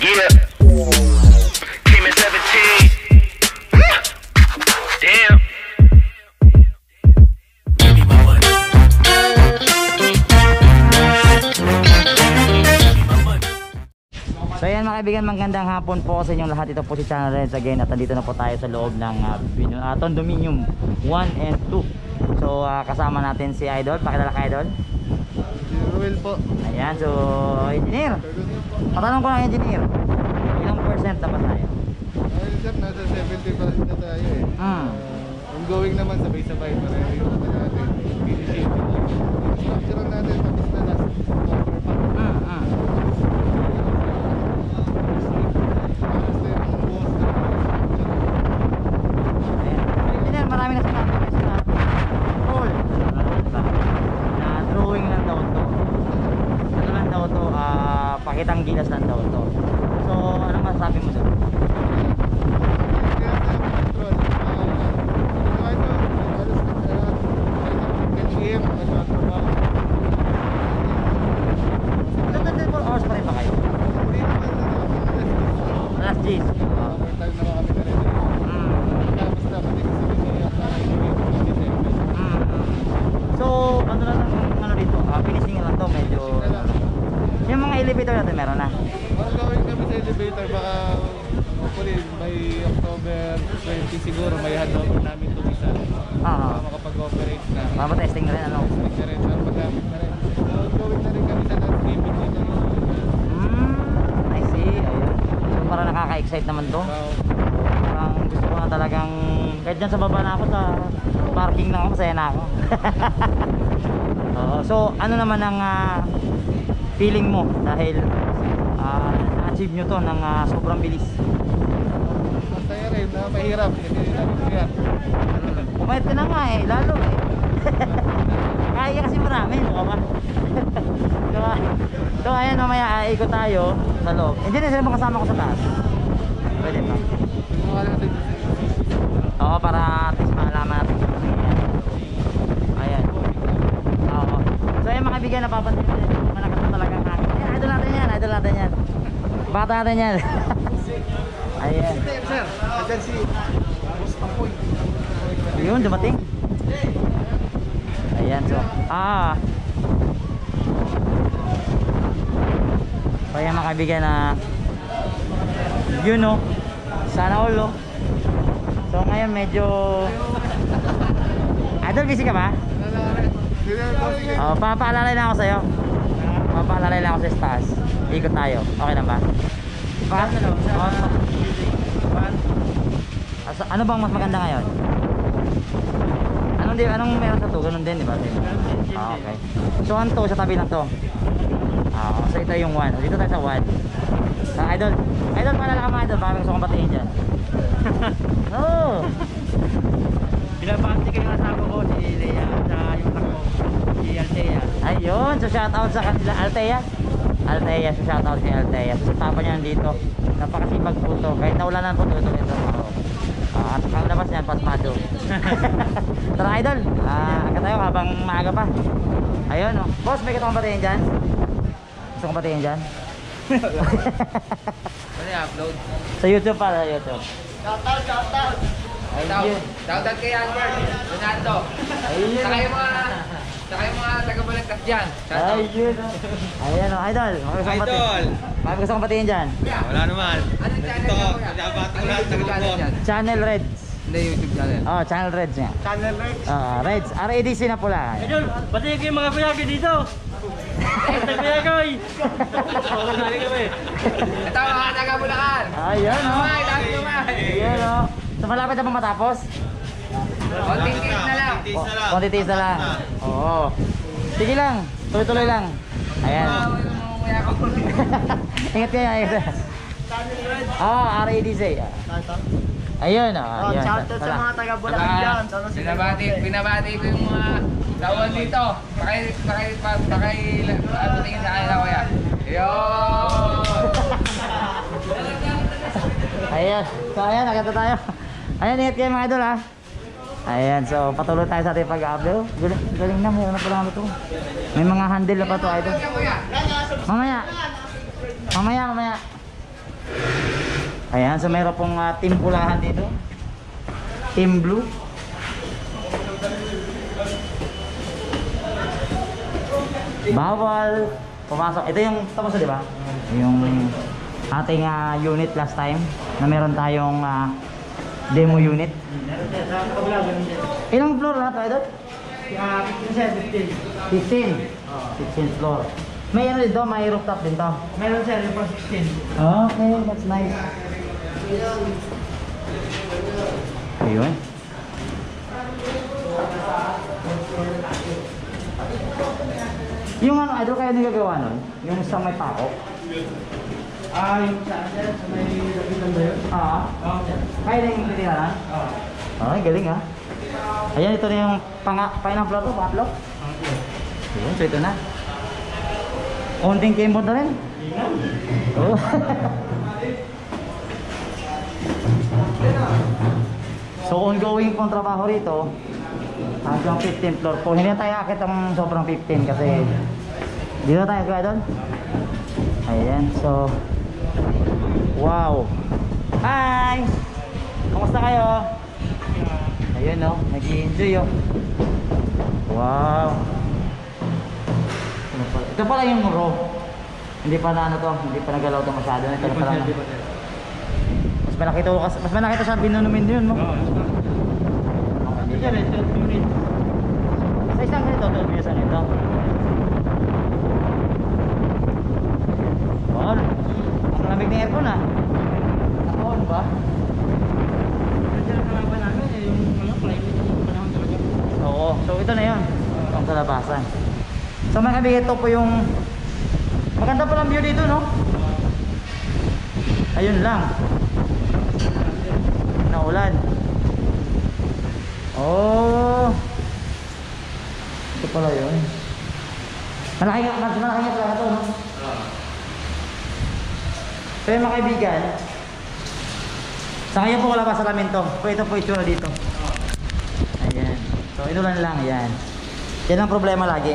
Yeah. Team at 17. Damn. So ayan mga kaibigan, magandang hapon po sa inyong lahat. Ito po si Channel Reds again at nandito na po tayo sa loob ng Condominium 1 and 2. So kasama natin si Idol. Pakilala ka, Idol. Ruel po. Ayan, so engineer, patanong ko lang, engineer, ilang percent na ba tayo? Ayun sir, nasa 70% na tayo eh. Ongoing naman, sabay-sabay pareho yung natin. Finishing. Structure natin, tapos na last cover pa. Engineer, marami na sinabi kasi na Paul, na drawing lang daw to. Ano lang daw to, pakitang gilas lang daw to. So ano masasabi mo doon? Hours pa rin ba kayo? Last G's. So ano lang ano dito? Finishing lang to, medyo yung mga elevator natin meron na. Gawin kami sa elevator, baka hopefully by October 20 siguro may handover namin itong isa. Makapag-operate na. Papatesting na rin ano? Testing na rin, para magamit na rin. So gawin na rin kami sa landscaping dito. I see, ayun. So parang nakaka-excite naman to. Parang gusto ko na talagang kahit dyan sa baba na ako, sa parking na ako, masaya na ako. So ano naman ang feeling mo dahil na-achieve nyo to ng sobrang bilis? Masaya rin, mahirap. Hindi namin kaya. Kumayat ka na nga eh, lalo eh. Kaya kasi marami, mukha ba? So ayan, mamaya ikot tayo sa loob. Hindi na sila makasama ko sa taas. Pwede ba? Oo, para at least maalaman natin kung ano yan. Ayan. Oo. So ayan mga kaibigan, napapansin natin malakas na talagang hangin. Ayan, idol natin yan, idol natin yan. Bata natin yan. Ayan. Sir, andyan si Boss Papoy. Yun, dumating. Ayan, so so ayan mga kaibigan na yun no, sana all no. So ngayon medyo Idol, busy ka ba? Papaalalay na ako sa'yo. Papaalalay lang ako sa taas. Ikot tayo, okay na ba? Ano bang mas maganda ngayon? Anong meron sa to? Ganun din, di ba? Okay. So ano to? Sa tabi lang to. So ito yung 1. Dito tayo sa 1. So Idol, paalala ka mga idol. Baka gusto kong batiin dyan. Oh! Binabati kayo kasama ko si Lea sa yung tako, si Althea. Ayun, so shout out sa kanila. Althea, so shout out si Althea. So si papa niya nandito. Napakasipag po to. Kahit naulanan po tuloy ito. At ang labas niyan, pasmado. Tara idol, agad tayo habang maaga pa. Ayun oh. Boss, may gusto kong batiin dyan? Gusto kong batiin dyan? Ano i-upload? Sa YouTube pala, YouTube. Shout out! Ayun. Shoutout kay Albert, Ronaldo. Ayun. Saka yung mga taga-balagtas dyan. Shoutout. Ayun oh. Ayan oh, idol. May gusto kong batiin dyan? Wala naman. Anong channel mo kuya? Nabato ko lahat ng channel yan? Channel Reds. Hindi, YouTube channel. Oh, Channel Reds nga. Channel Reds. Reds, RADC na pula. Idol, pati yung mga piyagi dito. Ito piyagi. Ito mga taga-Bulacan. Ayun oh. Tumay, dami tumay. Ayun oh. So malapit na ba matapos? Konting tiis na lang. Konti tiis na lang. Oo. Sige lang, tuloy-tuloy lang. Ayan. Ingat kayo, ingat. RADC. Ayun oh. Ayun. Shout out sa mga taga-Bulacan dyan. Binabati ko yung mga lawan dito. Patingin sa kanila kuya. Yun! Ayan. So ayan, agad na tayo. Ayan, ingat kayo mga idol ha. Ayan, so patuloy tayo sa ating pag-upload. Galing na, mayroon na pala ito. May mga handle na pa ito idol. Mamaya. Ayan, so meron pong team pulahan dito. Team blue. Bawal pumasok. Ito yung tapos di ba? Yung ating unit last time na meron tayong demo unit. Ilang floor lahat tayo doon? 15 floor. May ano dito, may rooftop din to. Meron sir, yung 16. Okay, that's nice. Ayun. Yung ano, idol kayo nagagawa nun? Yung sa may pako? Yung saan sir, sa may lapitan ba yun? Oo sir. Kaya na yung titiranan? Ay, galing ha. Ayan, ito na yung pinang floor to, pangatlo. Ayun, so ito na. Onting keyboard na rin. Oh. So ongoing pong trabaho rito hanggang 15th floor po. Hindi na tayo akit ang sobrang 15 kasi dito tayo kaya doon. Ayan, so wow. Hi! Kamusta kayo? Ayun oh, nag-i-enjoy oh. Wow. Ito pala yung row. Hindi pa na ano to, hindi pa nagalaw to masyado. Ito pa lang. Mas malaki to sa binunumin yun, no? Oo. Ito sir, ito unit. Sa isang ganito, 12 years ito. Wow, ang lamig ng aircon ah. Naka-on ba? Ito ang kalaban namin, yung climate ng panahon talaga. Oo, so ito na yun. Ang kalabasan. So mga kaibigan, ito po yung maganda palang view dito, no? Ayun lang. Naulan. Oh. Ito pala yun. Malaki nga pala ito, no? So yung mga kaibigan, sa ngayon po wala pa salamin to. Ito po itsura dito. Ayan. So inulan lang, yan. Yan ang problema lagi.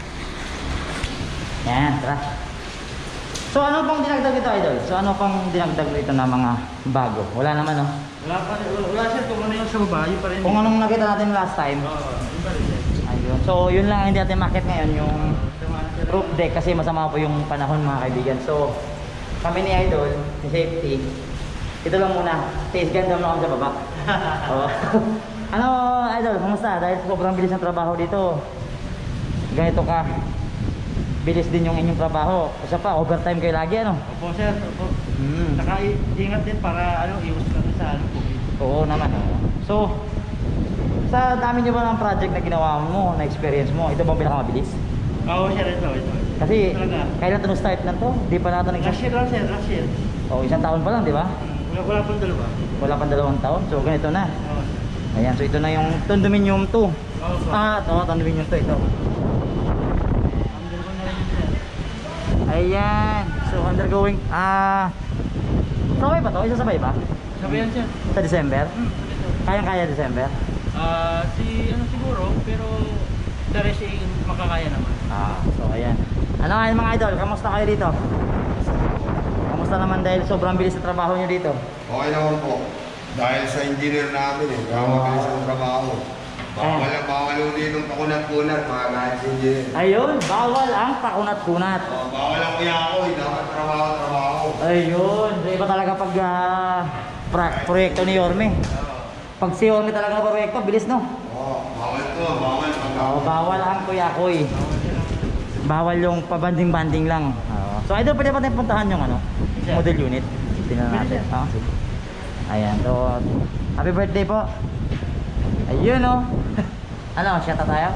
Yan, tara. So ano pang dinagdag ito, idol? So ano pang dinagdag ito na mga bago? Wala naman, no? Wala sir, kung ano yung sa baba, yun pa rin. Kung anong nakita natin last time. Oo, yun pa rin sir. Ayun. So yun lang ang hindi natin makit ngayon, yung roof deck kasi masama po yung panahon mga kaibigan. So kami ni Idol, si Safety, ito lang muna. Taste ganda mo ako sa baba. Oh. Ano, Idol, kumusta? Dahil sobrang bilis ng trabaho dito. Ganito ka. Bilis din yung inyong trabaho. Kasi pa, overtime kayo lagi, ano? Opo sir, opo. Hmm. Saka ingat din para iwas kami sa COVID. Oo naman. Oo. So, sa dami nyo ba ng project na ginawa mo, na experience mo, ito bang pinakamabilis? Oo sir, ito. Kasi, Talaga. kailan ito start na to? Di pa natin Last year lang sir, last year. Oh, isang taon pa lang, di ba? Wala pang dalawa. Wala pang 2 taon. So, ganito na. Oo sir. Ayan, so ito na yung condominium 2. Oo sir. Ito, condominium 2 ito. Ang dalawa na rin sir. Ayan. So, undergoing. Sabay ba to? Isasabay ba? Sabi yan sir. Sa December? Kayang-kaya December? Siguro, pero the rest makakaya naman. So ayan. Ano nga mga idol, kamusta kayo dito? Kamusta naman dahil sobrang bilis sa trabaho nyo dito? Okay naman po. Dahil sa engineer namin kaya mabilis ang trabaho. Bawal uli nung pakunat-kunat, mga guys engineer. Ayun, bawal ang pakunat-kunat. Bawal ang kuya ako, dapat trabaho. Ayun, so iba talaga pag proyekto ni Yorme. Pag si Yorme talaga na proyekto, bilis no? Bawal to, bawal. Bawal ang kuya-kuy. Bawal yung pabanding-banding lang. So idol, pwede pa tayong puntahan yung model unit. Tingnan natin. Sige. Ayan, so happy birthday po. Ayun oh. Ano, shout out tayo?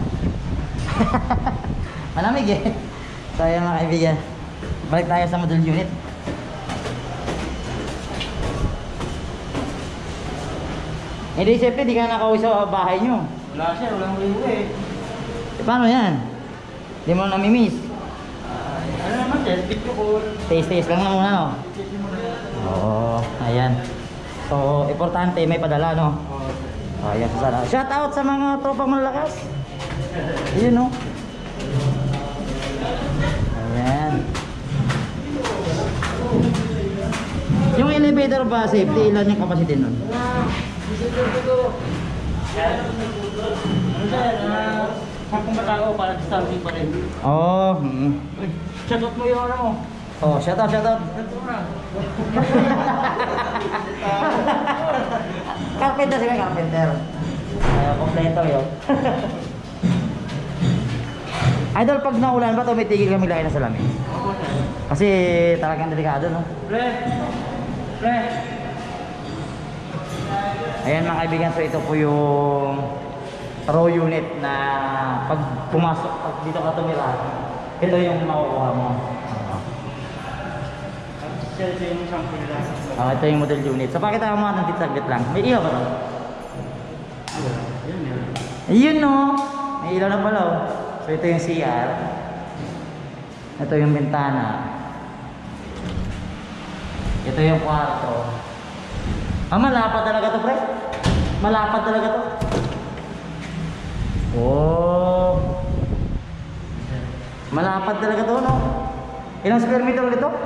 Malamig eh. So ayan mga kaibigan, balik tayo sa model unit. Hindi, siyempre, di ka nakauwi sa bahay nyo. Wala sir, walang libo eh. Paano yan? Di mo namimiss? Ano naman sir, video call. Taste lang na muna, no? Testing mo na yan. Oo, ayan. So, importante, may padala, no? Ayan, sana. Shout out sa mga tropang malalakas. Ayun, no? Ayan. Yung elevator consider ba safety? Ilan yung capacity nun? Ano sir, kung matao para starting pa rin. Oh, Shut up mo yung ano mo. Oh, shout out, shout out. Carpenter sila, carpenter. Kompleto yun. Idol, pag naulan ba, tumitigil kami lagi na salamin? Kasi talagang delikado, no? Pre! Pre! Ayan mga kaibigan, so ito po yung row unit na pag pumasok, pag dito ka tumira, ito yung makukuha mo. Sir, ito yung isang pila. Ito yung model unit. So pakita mo natin dito saglit lang. May ilaw ba ito? Ayun no! May ilaw na pala oh. So ito yung CR. Ito yung bintana. Ito yung kwarto. Malapad talaga to, pre. Malapad talaga to. Oh. Malapad talaga to, no? Ilang square meter ulit to?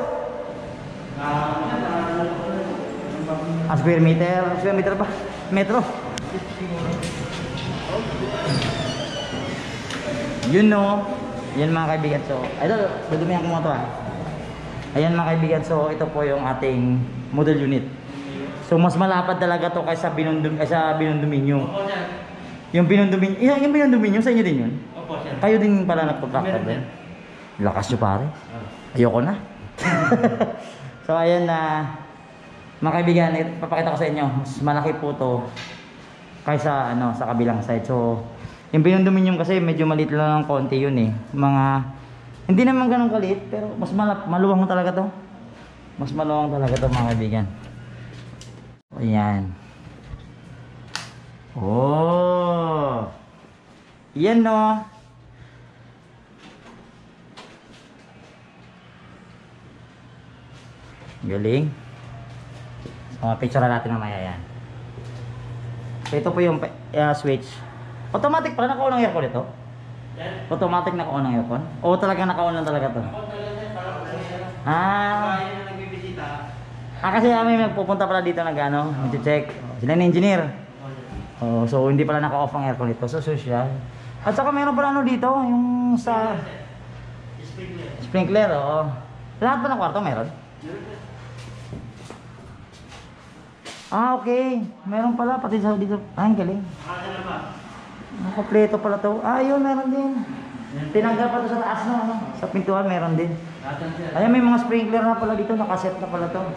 Square meter? Square meter ba? Metro? Yun, no? Yan mga kaibigan. So, idol, dudumihan ko mo ito, Ayan mga kaibigan. So, ito po yung ating model unit. So, mas malapad talaga to kaysa binondominium. Opo, sir. Yung binondominium, sa inyo din yun? Opo, sir. Kayo din pala nagkontractor din? Lakas nyo pare. Ayoko na. So, ayan na. Mga kaibigan, papakita ko sa inyo. Mas malaki po to kaysa sa kabilang side. So, yung binondominium kasi medyo maliit lang ng konti yun eh. Hindi naman ganun kaliit, pero mas maluwang talaga to. Mas maluwang talaga to mga kaibigan. Ayan. Oh. Yan no. Galing. So, picture natin mamaya yan. So, ito po yung switch. Automatic pala naka-on ang aircon ito? Automatic naka-on ang aircon? O talaga naka-on lang talaga to? Kasi may magpupunta pala dito mag-check. Sila yung engineer. So hindi pala naka-off ang aircon ito. So social. At saka meron pala dito, yung sa sprinkler. Lahat ba ng kwarto meron? Okay. Meron pala pati sa dito. Ang galing. Kompleto pala to. Yun, meron din. Tinanggal pa to sa taas sa pintuan meron din. Ayan, may mga sprinkler na pala dito, nakaset na pala to.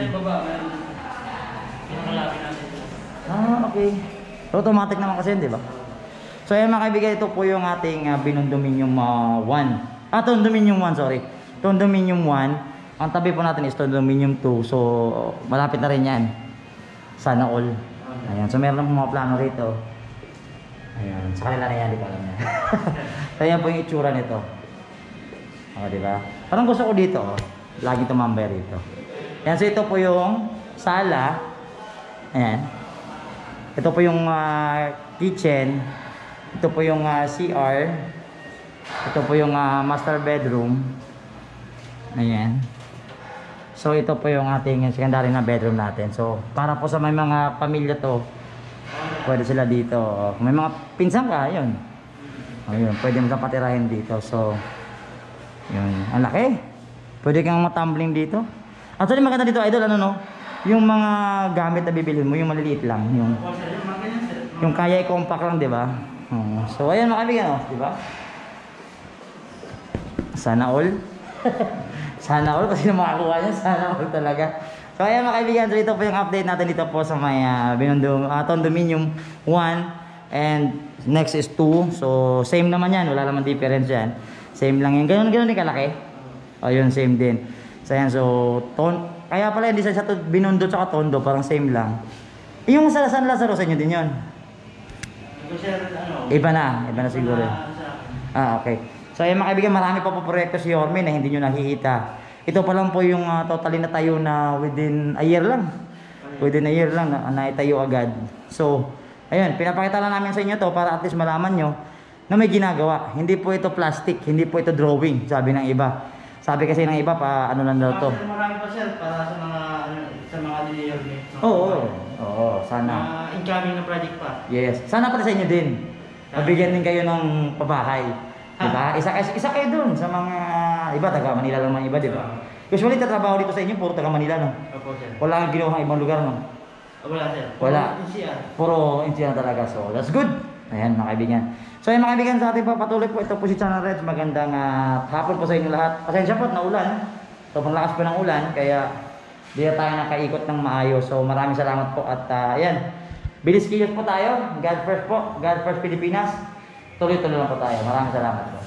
Okay. Automatic naman kasi, di ba? So ayan mga kaibigan, ito po yung ating binondominium 1. Condominium 1, sorry. Condominium 1. Ang tabi po natin is condominium 2. So malapit na rin yan. Sana all. Ayan, so meron na mga plano rito. Ayan, sa kanila na yan, di ko alam yan. So ayan po yung itsura nito. Di ba? Parang gusto ko dito, lagi tumambay rito. Ayan, so ito po yung sala. Ayan. Ito po yung kitchen. Ito po yung CR. Ito po yung master bedroom. Ayan. So ito po yung ating secondary na bedroom natin. So para po sa may mga pamilya to, pwede sila dito. Kung may mga pinsan ka, yun. Ayun, pwede mo sa patirahin dito. So yun, ang laki. Pwede kang matumbling dito. Actually maganda dito idol, yung mga gamit na bibilhin mo, yung maliliit lang, yung kaya i-compact lang, di ba? So ayun mga kaibigan, di ba? Sana all. Sana all kasi makakuha niya, sana all talaga. So ayun mga kaibigan, so ito po yung update natin dito po sa may condominium 1 and next is 2. So same naman yan, wala naman difference yan. Same lang yan, ganun din kalaki. Ayun, same din. So ayan, kaya pala hindi sa Binondo tsaka Tondo, parang same lang. Yung sa San Lazaro sa inyo din yun? Iba na siguro. Okay. So ayun mga kaibigan, marami pa po proyekto si Yorme na hindi nyo nakikita. Ito pa lang po yung totally na tayo na within a year lang. Within a year lang na itayo agad. So ayun, pinapakita lang namin sa inyo to para at least malaman nyo na may ginagawa. Hindi po ito plastic, hindi po ito drawing, sabi ng iba. Sabi kasi ng iba pa lang daw to. Marami pa sir para sa mga sa mga niliyorme. Oo, sana. Incoming na project pa. Yes. Sana pati sa inyo din. Mabigyan din kayo ng pabahay. Diba? Isa kayo dun sa mga iba, taga Manila lang mga iba, diba? Usually, tatrabaho dito sa inyo, puro taga Manila, no? Opo, sir. Wala kang ginawa ibang lugar, no? Wala, sir. Wala. NCR. Puro NCR talaga. So, that's good. Ayan, mga kaibigan. So, ayan, mga kaibigan, sa ating papatuloy po, ito po si Channel Reds. Magandang hapon po sa inyo lahat. Pasensya po, naulan. Sobrang lakas po ng ulan, kaya di na tayo nakaikot ng maayos. So, maraming salamat po. At, ayan, bilis kilos po tayo. God first po. God first Pilipinas. Tuloy-tuloy lang po tayo. Maraming salamat po.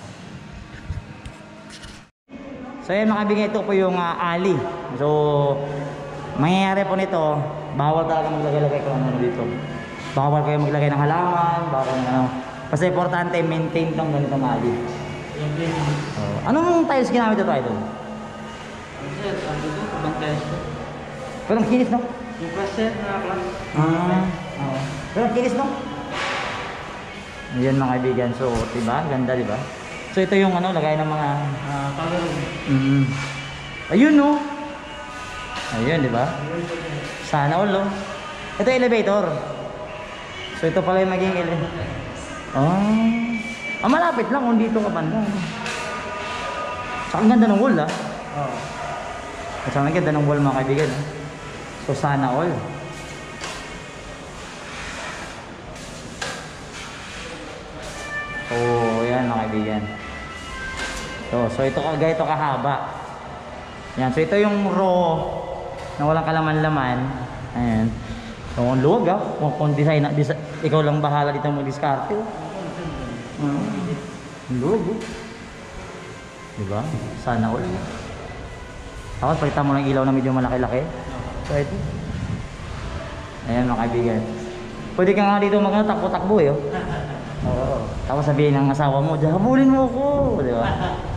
So, ayan, mga kaibigan, ito po yung alley. So, mangyayari po nito, bawal talaga maglagay-lagay kung ano dito. Bawal kayo maglagay ng halaman, bawal ano. Kasi importante, maintain itong ganitong alley. Anong tiles ginamit ito, idol? Sir, ano ito? Ibang tiles ko. Pero ang kinis, no? Yung class, sir, na class. Oo. Pero ang kinis, no? Ayan, mga kaibigan. So, diba? Ganda, diba? So, ito yung ano, lagay ng mga... Color room. Ayun, no? Ayun, diba? Sana all, no? Ito yung elevator. So, ito pala yung maging elevator. Malapit lang kung dito ka banda. Saka ang ganda ng wall, ah. Oo. At saka ang ganda ng wall, mga kaibigan. So, sana all. Oh, yan, mga kaibigan. So ito ganito kahaba. Yan, so ito yung row na walang kalaman-laman. Ayan. So ang luwag, ah. Kung design, ikaw lang bahala dito mag-discarte. Ang luwag, oh. Diba? Sana all. Tapos palitan mo ng ilaw na medyo malaki-laki. So ito. Ayan, mga kaibigan. Pwede ka nga dito takbo-takbo, eh, oh. Oo. Tapos sabihin ng asawa mo, habulin mo ako, di ba?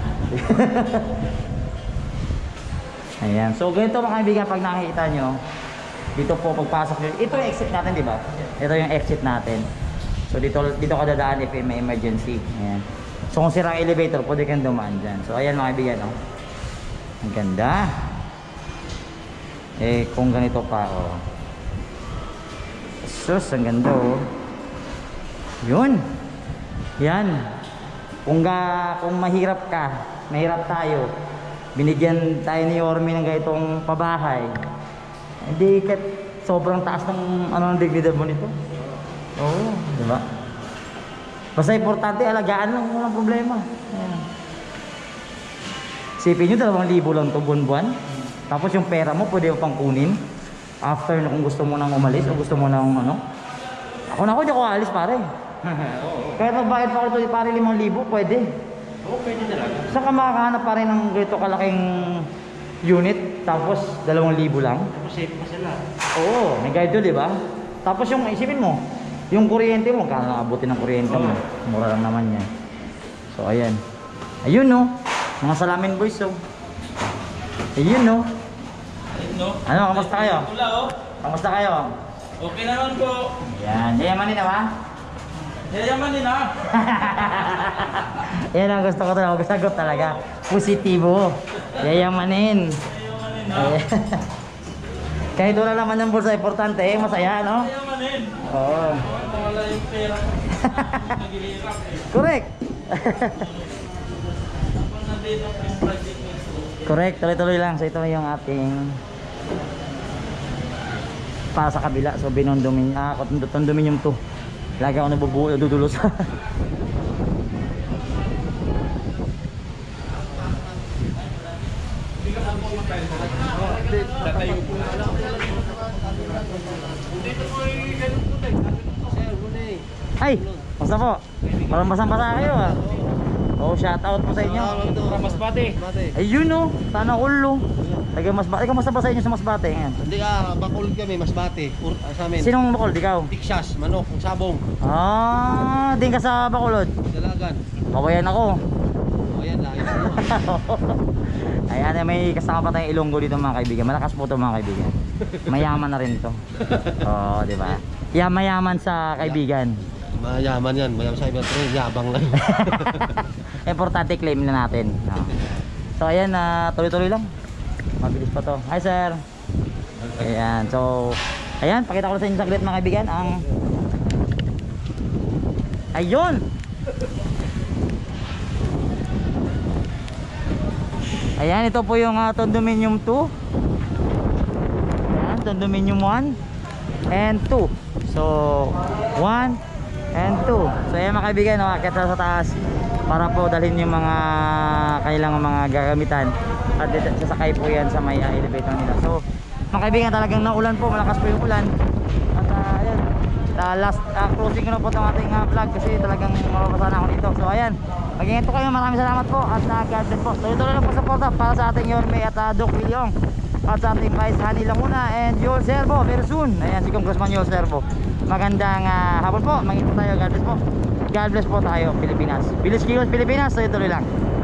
Ayan. So ganito, mga kaibigan, pag nakikita nyo, dito po pagpasok nyo, ito yung exit natin, di ba? Ito yung exit natin. So dito ka dadaan if may emergency. Ayan. So kung sira ang elevator, pwede kang dumaan dyan. So ayan, mga kaibigan, oh. Ang ganda. Kung ganito pa, oh. Sus, ang ganda, oh. Yun. Yan. Kung mahirap ka, mahirap tayo, binigyan tayo ni Yorme ng ganitong pabahay, hindi kat sobrang taas ng ng dignidad mo nito. Oo, di ba? Basta importante, alagaan lang, walang problema. Ayan. Sipin nyo, 2,000 lang ito buwan-buwan. Tapos yung pera mo, pwede mo pang kunin after na kung gusto mo nang umalis o gusto mo nang Ako di ako alis, pare. Kaya magbayad pa ako ito, pare 5,000, pwede. Oo, pwede talaga. Saan ka makakahanap pa rin ng ganito kalaking unit, tapos 2,000 lang? Tapos safe pa sila. Oo, may guide doon, di ba? Tapos yung isipin mo, yung kuryente mo, kaya nakabuti ng kuryente mo. Mura lang naman yan. So, ayan. Ayun, no? Mga salamin boys, so. Ayun, no? Ano, kamusta kayo? Wala, oh. Kamusta kayo? Okay naman po. Ayan, yayamanin na ba? Yayaman din, ah. Yan ang gusto ko talaga, sagot talaga. Positibo. Yayamanin. Ayan. Kahit wala naman ng bulsa, importante, masaya, no? Yayamanin. Oo. Wala yung pera. Naghihirap, eh. Correct. Kung nandito yung project nito. Correct, tuloy-tuloy lang. So ito yung ating para sa kabila. So condominium to. Lagi ako nadudulos. Ay, basta po. Parang basang-basa kayo, ah. Oh, shout out po sa inyo. Masbate. Ayun, no. Sana ulo. Taga Masbate. Ikaw basta ba sa inyo sa Masbate ngayon? Hindi Bacolod kami, Masbate. Sa amin. Sinong Bacolod? Ikaw? Tiksas, manok, sabong, Din ka sa Bacolod. dalagan. Kawayan ako. O yan, lahat. Ayan, may kasama pa tayong Ilonggo dito, mga kaibigan. Malakas po ito, mga kaibigan. Mayaman na rin to. Oo, di ba? Mayaman sa kaibigan. Mayaman yan, mayaman sa iba. Pero yabang lang. Importante claim na natin. So ayan, tuloy-tuloy lang. Mabilis pa to. Hi sir. Ayan, so ayan, pakita ko sa inyo saglit mga kaibigan ang ayun. Ayan, ito po yung condominium 2. Ayan, condominium 1 and 2. So 1 and 2. So ayan mga kaibigan, umakyat sa taas para po dalhin yung mga kailangan mga gagamitan at sasakay po yan sa may elevator nila. So mga kaibigan, talagang naulan po, malakas po yung ulan. At ayun, last closing ko na po itong ating vlog kasi talagang mababasa na ako dito. So ayan, mag-ingat po kayo, maraming salamat po at God bless po. Tuloy-tuloy lang po support para sa ating Yorme at Doc Williong at sa ating Vice Honey Laguna and Yol Servo very soon. Ayan, si Congressman Yol Servo. Magandang hapon po, mag-ingat po tayo, God bless po. God bless po tayo, Pilipinas. Bilis kilos Pilipinas, tuloy-tuloy lang.